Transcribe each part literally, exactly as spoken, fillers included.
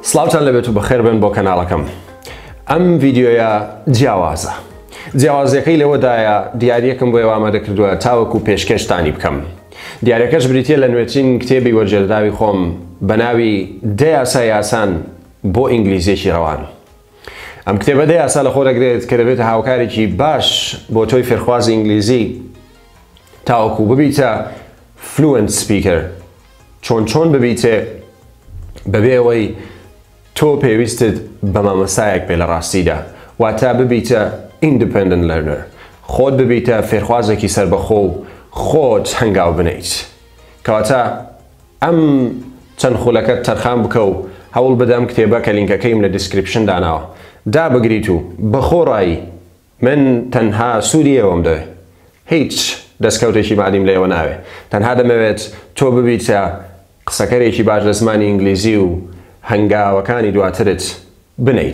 سلااوتان لەبێت و بەخێر بن بۆ کەناڵەکەم. ئەم ڤیدیۆیە جیاوازە. جیاوازیەکەی لەوەدایە دیاریەکەم بۆ ئێوە ئامادە کردووە تاوەکو پێشکەشتانی بکەم. دیارەکەش بریتیە لە نوێترین کتێبی وەرجێرداوی خۆم بە ناوی دە یاسای یاسان بۆ ئینگلیزیێکی ڕەوان. ئەم کتێبە دە یاسا لە خۆ دەگرێت کە دەبێتە هاوکارێکی باش بۆ تۆی فێرخوازی ئینگلیزی تاوەکو ببیتە فلوئنت سپیکەر، چۆن چۆن ببیتێ بەبێ ئەوەی تۆ پێویستت بە مامۆستایەک بێ لە ڕاستیدا، واتە ببیتە ئیندپەندەنت لەرنەر، خۆت ببیتە فێرخوازێکی سەربەخۆ و خۆت هەنگاو بنیت. کەواتە ئەم چەند خولەکەت تەرخان بکە و هەوڵ بدەم کتێبە کە لینکەکەیم لە دیسکریپشن داناوە دابگریت و بەخۆڕایی من تەنها سوودی ئێوەم دەوێت، هیچ دەستکەوتێکی مادیم لێوە ناوێ، تەنها دەمەوێت تۆ ببیتە قسەکەرێکی باش لە زمانی ئینگلیزی و هەنگاوەکانی دواترت بنیت.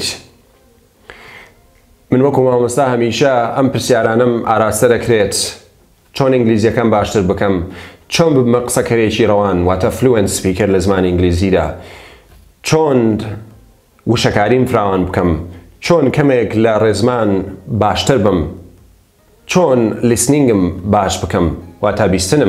من وەکو مامۆستا هەمیشە ئەم پرسیارانەم ئاراستە دەکرێت چۆن ئینگلیزیەکەم باشتر بکەم، چۆن ببمە قسەکەرێکی ڕەوان واتە فلوئنت سپیکەر لە زمانی ئینگلیزیدا، چۆن وشەکاریم فراوان بکەم، چۆن کەمێک لە ڕێزمان باشتر بم، چۆن لیسنینگم باش بکەم واتە بیستنم،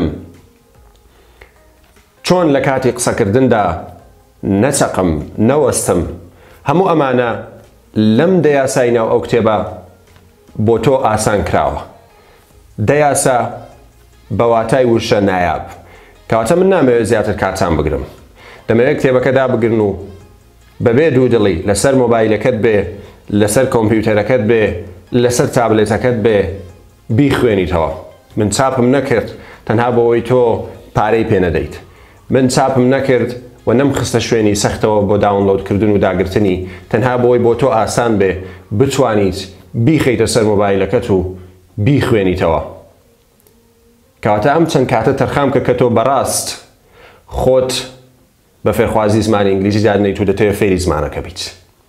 چۆن لە کاتی قسەکردندا نەچەقم نەوەستم. هەموو ئەمانە لەم دە یاسای ناو ئەو کتێبە بۆ تۆ ئاسان کراوە. دە یاسا بە واتای وشە نایاب، کەواتە من نامەوێت زیاتر کاتان بگرم. دەمەوێت کتێبەکە دابگرن و بەبێ دوودڵی لەسەر مۆبایلەکەت بێ، لەسەر کۆمپیوتەرەکەت بێ، لەسەر تابلێتەکەت بێ بیخوێنیتەوە. من چاپم نەکرد تەنها بۆ ئەوەی تۆ پارەی پێ نەدەیت. من چاپم نەکرد و نەمخستە شوێنی سەختەوە بۆ داونلۆدکردن و داگرتنی، تەنها بۆی بۆ تۆ ئاسان بێ بتوانیت بیخەیتە سەر مۆبایلەکەت و بیخوێنیتەوە. کەواتە ئەم چەند کاتە تەرخام کە کە تۆ بەڕاست خۆت بە فێرخوازی زمانی ئینگلیزی دادنیت و دەتەوێت فێری زمانەکە بیت.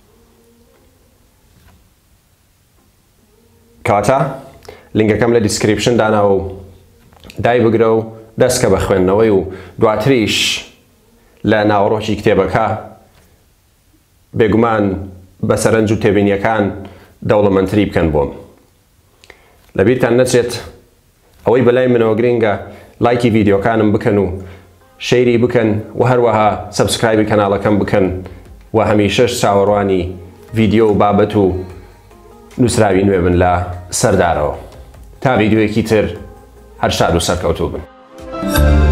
کەواتە لینکەکەم لە دیسکریپشن داناوە و دای بگرە و دەستکە بە خوێندنەوەی و دواتریش لە ناوەڕۆکی کتێبەکە بێگومان بە سەرنج و تێبینیەکان دەوڵەمەندتری بکەن بۆم. لەبیرتان نەچێت ئەوەی بەلای منەوە گرنگە لایکی ڤیدیۆکانم بکەن و شەیری بکەن و هەروەها سەبسکرایبی کەناڵەکەم بکەن و هەمیشەش چاوەڕوانی ڤیدیۆ و بابەت و نووسراوی نوێ بن لە سەردارەوە. تا ڤیدیۆیەکی تر هەر شاد و سەرکەوتوو بن.